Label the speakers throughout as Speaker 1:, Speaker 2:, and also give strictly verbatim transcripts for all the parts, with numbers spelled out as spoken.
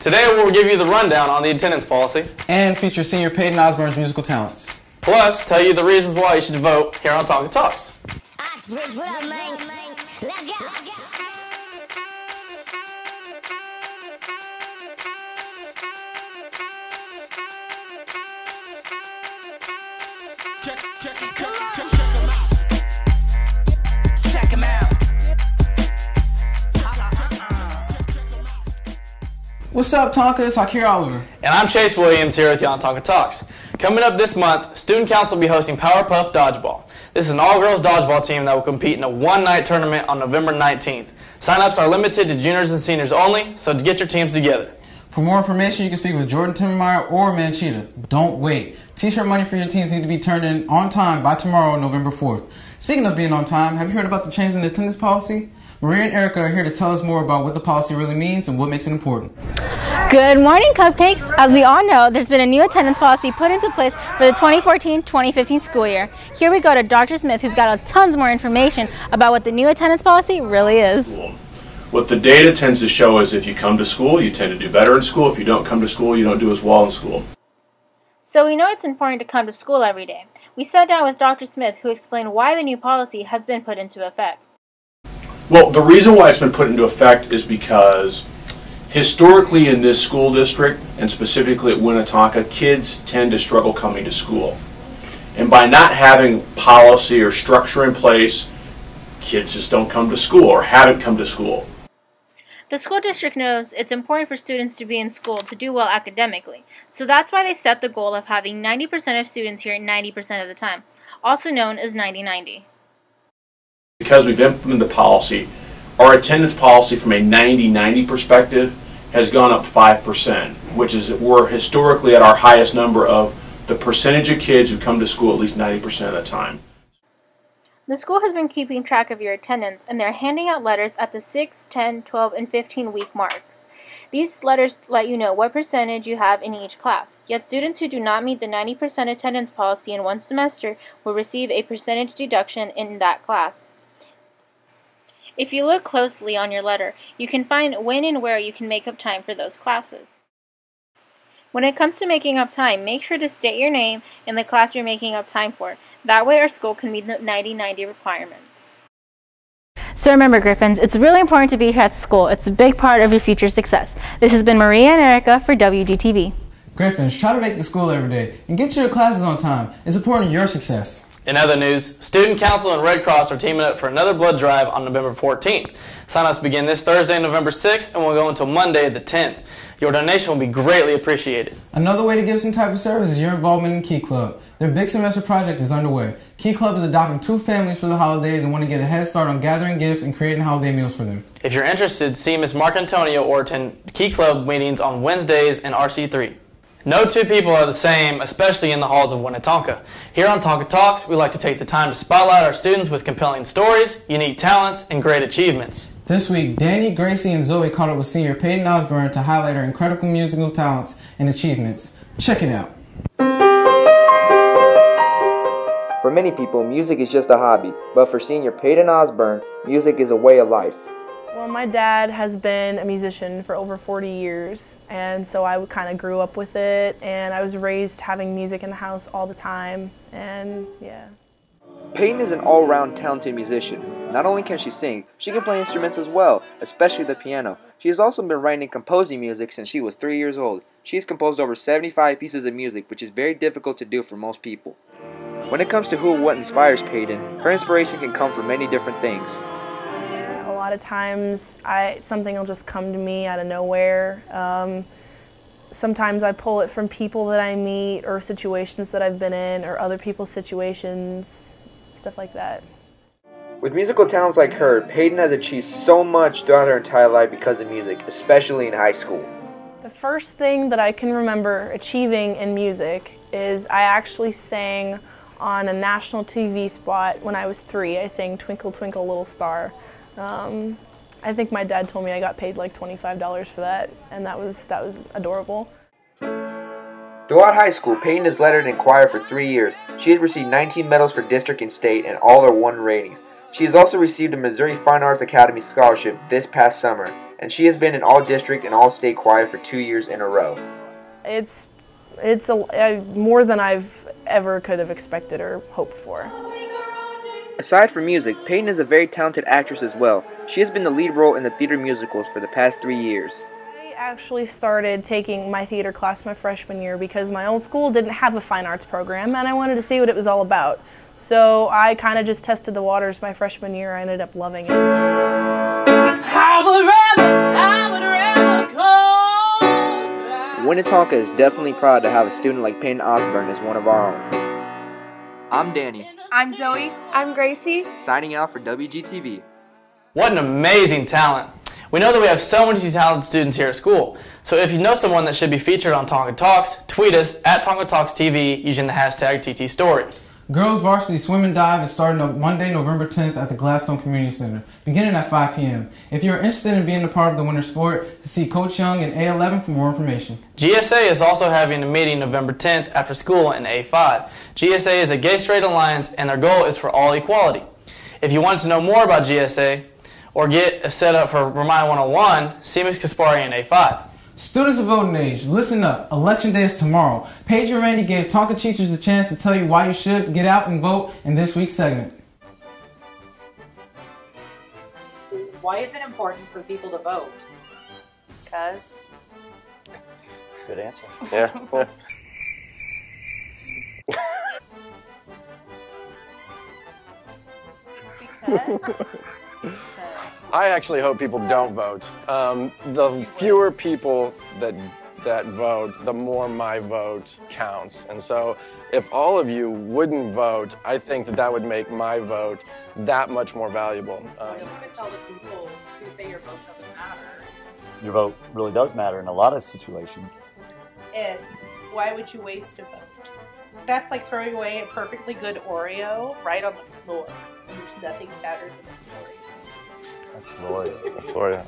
Speaker 1: Today we'll give you the rundown on the attendance policy.
Speaker 2: And feature senior Paden Osburn's musical talents.
Speaker 1: Plus, tell you the reasons why you should vote here on Tonka Talks.
Speaker 3: Oxbridge, what up, man? Let's go.
Speaker 4: Check, check, check, check, check, check them out. Check them out.
Speaker 2: What's up, Tonka? It's Akira Oliver.
Speaker 1: And I'm Chase Williams here with you on Tonka Talks. Coming up this month, Student Council will be hosting Powerpuff Dodgeball. This is an all-girls dodgeball team that will compete in a one-night tournament on November nineteenth. Sign-ups are limited to juniors and seniors only, so get your teams together.
Speaker 2: For more information, you can speak with Jordan Timmermeyer or Manchita. Don't wait. T-shirt money for your teams need to be turned in on time by tomorrow, November fourth. Speaking of being on time, have you heard about the change in the attendance policy? Maria and Erica are here to tell us more about what the policy really means and what makes it important.
Speaker 5: Good morning, Cupcakes. As we all know, there's been a new attendance policy put into place for the twenty fourteen twenty fifteen school year. Here we go to Doctor Smith, who's got tons more information about what the new attendance policy really is.
Speaker 6: What the data tends to show is if you come to school, you tend to do better in school. If you don't come to school, you don't do as well in school.
Speaker 5: So we know it's important to come to school every day. We sat down with Doctor Smith, who explained why the new policy has been put into effect.
Speaker 6: Well, the reason why it's been put into effect is because historically in this school district, and specifically at Winnetonka, kids tend to struggle coming to school. And by not having policy or structure in place, kids just don't come to school or haven't come to school.
Speaker 5: The school district knows it's important for students to be in school to do well academically, so that's why they set the goal of having ninety percent of students here ninety percent of the time, also known as ninety ninety.
Speaker 6: Because we've implemented the policy, our attendance policy from a ninety ninety perspective has gone up five percent, which is we're historically at our highest number of the percentage of kids who come to school at least ninety percent of the time.
Speaker 5: The school has been keeping track of your attendance, and they're handing out letters at the six, ten, twelve, and fifteen week marks. These letters let you know what percentage you have in each class. Yet students who do not meet the ninety percent attendance policy in one semester will receive a percentage deduction in that class. If you look closely on your letter, you can find when and where you can make up time for those classes. When it comes to making up time, make sure to state your name and the class you're making up time for. That way our school can meet the ninety ninety requirements. So remember, Griffins, it's really important to be here at school. It's a big part of your future success. This has been Maria and Erica for W D T V.
Speaker 2: Griffins, try to make it to school every day and get to your classes on time. It's important to your success.
Speaker 1: In other news, Student Council and Red Cross are teaming up for another blood drive on November fourteenth. Sign-ups begin this Thursday, November sixth, and will go until Monday, the tenth. Your donation will be greatly appreciated.
Speaker 2: Another way to give some type of service is your involvement in Key Club. Their big semester project is underway. Key Club is adopting two families for the holidays and want to get a head start on gathering gifts and creating holiday meals for them.
Speaker 1: If you're interested, see Miz Mark Antonio or attend Key Club meetings on Wednesdays in R C three. No two people are the same, especially in the halls of Winnetonka. Here on Tonka Talks, we like to take the time to spotlight our students with compelling stories, unique talents, and great achievements.
Speaker 2: This week, Danny, Gracie, and Zoe caught up with senior Paden Osburn to highlight her incredible musical talents and achievements. Check it out.
Speaker 7: For many people, music is just a hobby, but for senior Paden Osburn, music is a way of life.
Speaker 8: Well, my dad has been a musician for over forty years, and so I kind of grew up with it, and I was raised having music in the house all the time, and yeah.
Speaker 7: Paden is an all-round talented musician. Not only can she sing, she can play instruments as well, especially the piano. She has also been writing and composing music since she was three years old. She has composed over seventy-five pieces of music, which is very difficult to do for most people. When it comes to who or what inspires Paden, her inspiration can come from many different things.
Speaker 8: A lot of times I, something will just come to me out of nowhere. Um, sometimes I pull it from people that I meet or situations that I've been in or other people's situations, stuff like that.
Speaker 7: With musical talents like her, Paden has achieved so much throughout her entire life because of music, especially in high school.
Speaker 8: The first thing that I can remember achieving in music is I actually sang on a national T V spot when I was three. I sang Twinkle Twinkle Little Star. Um, I think my dad told me I got paid like twenty-five dollars for that, and that was, that was adorable.
Speaker 7: Throughout high school, Paden has lettered in choir for three years. She has received nineteen medals for district and state, and all are one ratings. She has also received a Missouri Fine Arts Academy scholarship this past summer. and she has been an all-district and all-state choir for two years in a row.
Speaker 8: It's, it's a, uh, more than I've ever could have expected or hoped for.
Speaker 7: Aside from music, Paden is a very talented actress as well. She has been the lead role in the theater musicals for the past three years.
Speaker 8: I actually started taking my theater class my freshman year because my old school didn't have a fine arts program and I wanted to see what it was all about. So I kind of just tested the waters my freshman year. I ended up loving it.
Speaker 4: I would rather, I would rather go.
Speaker 7: Winnetonka is definitely proud to have a student like Paden Osburn as one of our own. I'm Danny.
Speaker 9: I'm Zoe. I'm Gracie.
Speaker 7: Signing out for W G T V.
Speaker 1: What an amazing talent. We know that we have so many talented students here at school. So if you know someone that should be featured on Tonka Talks, tweet us at Tonka Talks T V using the hashtag T T Story.
Speaker 2: Girls Varsity Swim and Dive is starting on Monday, November tenth at the Gladstone Community Center, beginning at five p m If you're interested in being a part of the winter sport, see Coach Young in A eleven for more information.
Speaker 1: G S A is also having a meeting November tenth after school in A five. G S A is a gay straight alliance and their goal is for all equality. If you want to know more about G S A or get a setup for Remind one oh one, see Miz Kaspari in A five.
Speaker 2: Students of voting age, listen up. Election day is tomorrow. Paige and Randy gave Tonka teachers a chance to tell you why you should get out and vote in this week's segment.
Speaker 10: Why is it important for people to vote?
Speaker 9: Because.
Speaker 11: Good answer.
Speaker 12: Yeah.
Speaker 9: Because.
Speaker 12: I actually hope people don't vote. Um, the fewer people that that vote, the more my vote counts. And so if all of you wouldn't vote, I think that that would make my vote that much more valuable. Um,
Speaker 10: You're going to tell the people who say your vote doesn't matter.
Speaker 11: Your vote really does matter in a lot of situations.
Speaker 13: Ed, why would you waste a vote? That's like throwing away a perfectly good Oreo right on the floor. There's nothing sadder than a Oreo.
Speaker 11: Florida.
Speaker 12: Florida.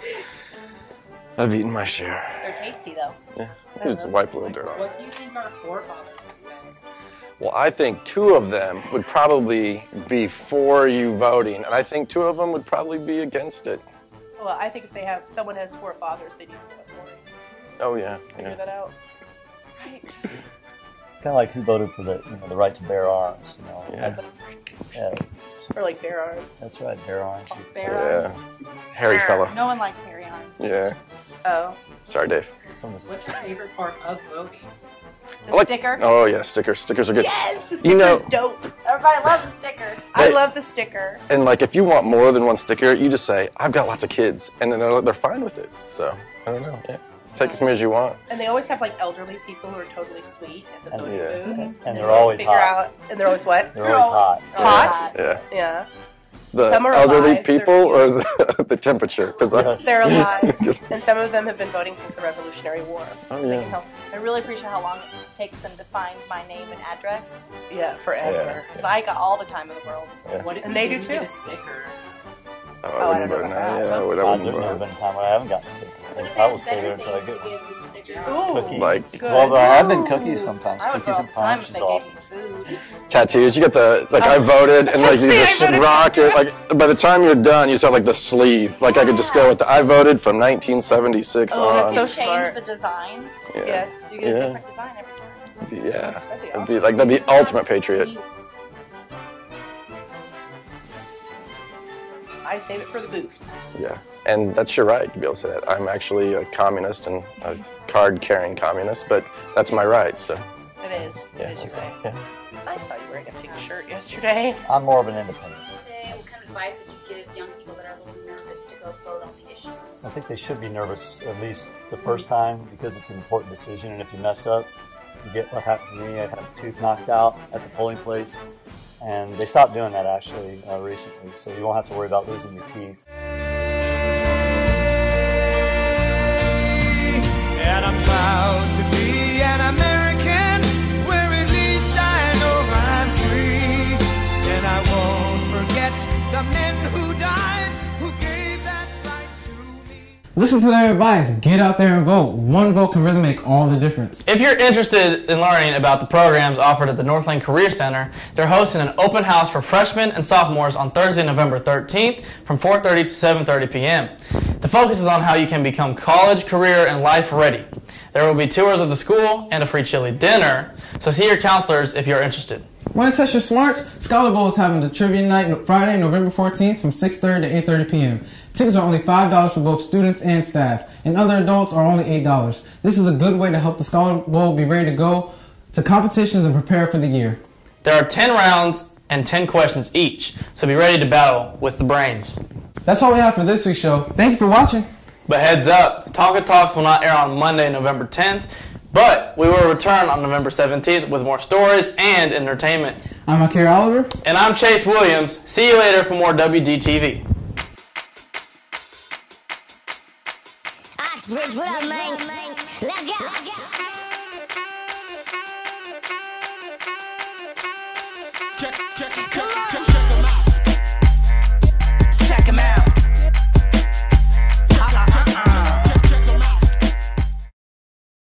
Speaker 12: I've eaten my share.
Speaker 9: They're tasty though.
Speaker 12: Yeah, just wipe a little dirt off.
Speaker 10: What do you think our forefathers would say?
Speaker 12: Well, I think two of them would probably be for you voting, and I think two of them would probably be against it.
Speaker 13: Well, I think if they have someone has four fathers, they need to vote for it.
Speaker 12: Oh yeah.
Speaker 13: Figure
Speaker 12: yeah.
Speaker 13: that out. Right.
Speaker 11: It's kind of like who voted for the you know the right to bear arms. You know.
Speaker 12: Yeah.
Speaker 11: Yeah.
Speaker 13: Or like bear arms.
Speaker 11: That's right, bear arms.
Speaker 9: Bear
Speaker 12: Yeah.
Speaker 9: arms.
Speaker 12: Hairy fella.
Speaker 9: No one likes hairy arms.
Speaker 12: Yeah.
Speaker 13: Oh.
Speaker 12: Sorry, Dave.
Speaker 10: What's your favorite part of voting?
Speaker 9: The
Speaker 12: I like-
Speaker 9: sticker.
Speaker 12: Oh yeah, stickers. Stickers are good.
Speaker 13: Yes, the sticker's
Speaker 12: You know-
Speaker 13: dope.
Speaker 9: Everybody loves a sticker.
Speaker 13: I
Speaker 12: Hey.
Speaker 13: love the sticker.
Speaker 12: And like, if you want more than one sticker, you just say, "I've got lots of kids," and then they're, they're fine with it. So I don't know. Yeah. Take as many as you want.
Speaker 13: And they always have like elderly people who are totally sweet at the voting
Speaker 12: Yeah.
Speaker 13: booth.
Speaker 11: And they're always
Speaker 13: figure
Speaker 11: hot.
Speaker 13: out, and they're always what?
Speaker 11: They're always hot.
Speaker 13: Hot?
Speaker 12: Yeah.
Speaker 13: Yeah.
Speaker 12: The
Speaker 13: Some are
Speaker 12: elderly
Speaker 13: alive, they're
Speaker 12: people or the, the temperature? Because
Speaker 13: They're alive. And some of them have been voting since the Revolutionary War.
Speaker 12: Oh,
Speaker 13: so they
Speaker 12: yeah.
Speaker 13: can help.
Speaker 9: I really appreciate how long it takes them to find my name and address.
Speaker 13: Yeah, forever.
Speaker 9: Because I got all the time in the world.
Speaker 12: Yeah.
Speaker 10: What if
Speaker 13: And
Speaker 10: you
Speaker 13: they do
Speaker 10: didn't get
Speaker 13: too.
Speaker 10: a sticker?
Speaker 12: Oh,
Speaker 13: Oh,
Speaker 12: I
Speaker 13: I
Speaker 12: wouldn't
Speaker 13: don't
Speaker 12: vote
Speaker 13: know
Speaker 12: now.
Speaker 13: about
Speaker 12: Yeah, I, would, I
Speaker 11: Uh,
Speaker 12: wouldn't
Speaker 11: there's never
Speaker 12: vote.
Speaker 11: been a time when I haven't gotten a sticker.
Speaker 9: What if
Speaker 11: I
Speaker 9: they
Speaker 11: will
Speaker 9: had
Speaker 11: stay
Speaker 9: better
Speaker 11: there until I
Speaker 9: things
Speaker 11: get
Speaker 9: to
Speaker 11: one.
Speaker 9: give than stickers?
Speaker 13: Ooh.
Speaker 11: Cookies.
Speaker 12: Like-
Speaker 13: Good.
Speaker 11: Well, there have been cookies sometimes.
Speaker 9: I would
Speaker 11: Cookies
Speaker 9: go all
Speaker 11: and
Speaker 9: the time
Speaker 11: punch
Speaker 9: if
Speaker 11: is
Speaker 9: they
Speaker 11: awesome.
Speaker 9: gave me food.
Speaker 12: Tattoos. You get the like I voted, and like you
Speaker 13: See, I
Speaker 12: just
Speaker 13: voted.
Speaker 12: rock it. Like by the time you're done, you just have like the sleeve. Like I could just go with the I voted from nineteen seventy-six
Speaker 13: Oh,
Speaker 12: on.
Speaker 13: that's so
Speaker 9: You change
Speaker 13: smart.
Speaker 9: the design.
Speaker 12: yeah.
Speaker 13: Yeah.
Speaker 9: So you get a
Speaker 12: Yeah.
Speaker 9: different design every time.
Speaker 12: Be- Yeah.
Speaker 13: That'd be
Speaker 12: It'd be like that'd be ultimate patriot.
Speaker 13: I save it for the booth.
Speaker 12: Yeah. And that's your right to be able to say that. I'm actually a communist and a card-carrying communist, but that's my right. So
Speaker 9: It is.
Speaker 12: yeah.
Speaker 9: It is
Speaker 12: that's-
Speaker 9: your right.
Speaker 12: yeah.
Speaker 13: I saw you wearing a pink shirt yesterday.
Speaker 11: I'm more of an independent.
Speaker 14: Say, what kind of advice would you give young people that are a little nervous to go vote on the issues?
Speaker 11: I think they should be nervous at least the first time because it's an important decision, and if you mess up, you get what happened to me. I had a tooth knocked out at the polling place, and they stopped doing that actually uh, recently, so you won't have to worry about losing your teeth.
Speaker 4: And I'm proud to be an American, where at least I know I'm free. And I won't forget the men who died, who gave that right to me.
Speaker 2: Listen to their advice. Get out there and vote. One vote can really make all the difference.
Speaker 1: If you're interested in learning about the programs offered at the Northland Career Center, they're hosting an open house for freshmen and sophomores on Thursday, November thirteenth from four thirty to seven thirty p m The focus is on how you can become college, career, and life ready. There will be tours of the school and a free chili dinner, so see your counselors if you're interested.
Speaker 2: Want to test your smarts? Scholar Bowl is having the trivia night Friday, November fourteenth from six thirty to eight thirty p m Tickets are only five dollars for both students and staff, and other adults are only eight dollars. This is a good way to help the Scholar Bowl be ready to go to competitions and prepare for the year.
Speaker 1: There are ten rounds and ten questions each, so be ready to battle with the brains.
Speaker 2: That's all we have for this week's show. Thank you for watching.
Speaker 1: But heads up, Tonka Talks will not air on Monday, November tenth, but we will return on November seventeenth with more stories and entertainment.
Speaker 2: I'm Akira Oliver.
Speaker 1: And I'm Chase Williams. See you later for more W D T V.
Speaker 3: Oxbridge, what up, man?